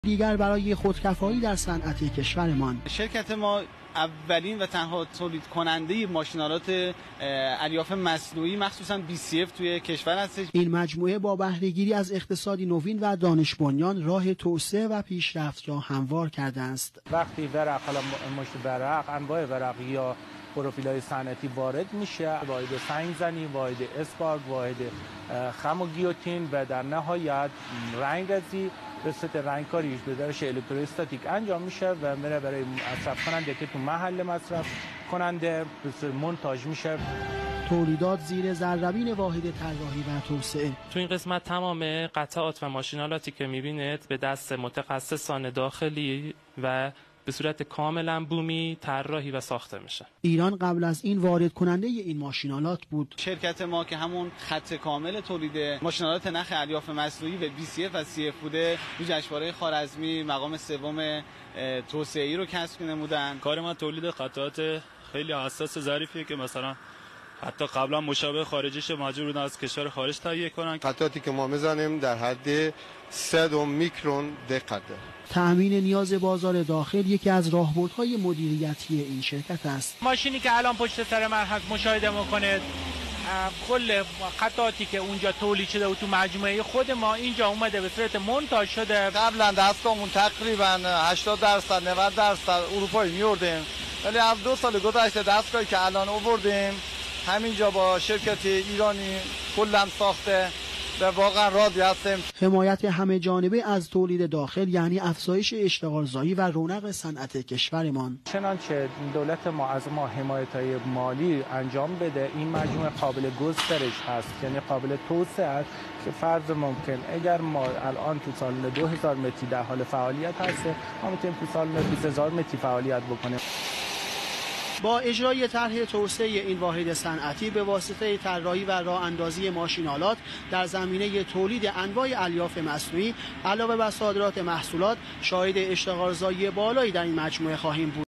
دیگر برای خودکفایی در صنعت کشورمان. شرکت ما اولین و تنها تولید کننده ماشین‌آلات الیاف مصنوعی مخصوصاً BCF توی کشور هستش. این مجموعه با بهره‌گیری از اقتصادی نوین و دانش بنیان راه توسعه و پیشرفت را هموار کرده است. وقتی ورق، حالا مشت ورق، انواع ورق یا پروفیل‌های صنعتی وارد میشه، واحد سنگ‌زنی، واحد اسپارک، واحد خم و گیوتین و در نهایت رنگ‌رزی به صورت رنگکاریش به روش الکتروستاتیک انجام میشه و میره برای مصرف کننده که تو محل مصرف کننده به صورت مونتاژ میشه. تولیدات زیر ذره‌بین واحد طراحی و توسعه. تو این قسمت تمام قطعات و ماشین‌آلاتی که میبینید به دست متخصصان داخلی و به صورت کاملا بومی طراحی و ساخته میشه. ایران قبل از این وارد کننده این ماشین‌آلات بود. شرکت ما که همون خط کامل تولید ماشین‌آلات نخ الیاف مصنوعی و BCF و CF بوده، تو جشنواره خوارزمی مقام سوم توسعه‌ای رو کسب نمودن. کار ما تولید قطعات خیلی حساس ظریفیه که مثلا حتی قبلا مشابه خارجیش مجبور بودن از کشور خارج تهیه کنن. قطعاتی که ما میزنیم در حد 100 میکرون دقت. تأمین نیاز بازار داخل یکی از راهبردهای مدیریتی این شرکت است. ماشینی که الان پشت سر من هست مشاهده میکنید، کل قطعاتی که اونجا تولید شده و تو مجموعه خود ما اینجا اومده به صورت مونتاژ شده. قبلا دستگاهمون تقریبا 80% 90% اروپایی میوردیم، ولی از 2 سال گذشته دستگاهی که الان آوردیم همینجا با شرکت ایرانی کلا ساخته و واقعا راضی هستیم. حمایت همه جانبه از تولید داخل یعنی افزایش اشتغالزایی و رونق صنعت کشورمان. چنانچه دولت ما از ما حمایت‌های مالی انجام بده، این مجموعه قابل گسترش هست، یعنی قابل توسعه است که فرض ممکن اگر ما الان تو سال 2000 متری در حال فعالیت هست، ما میتونیم تو سال 20000 متری فعالیت بکنیم. با اجرای طرح توسعه این واحد صنعتی به واسطه طراحی و راه اندازی ماشین‌آلات در زمینه تولید انواع الیاف مصنوعی علاوه بر صادرات محصولات، شاهد اشتغالزایی بالایی در این مجموعه خواهیم بود.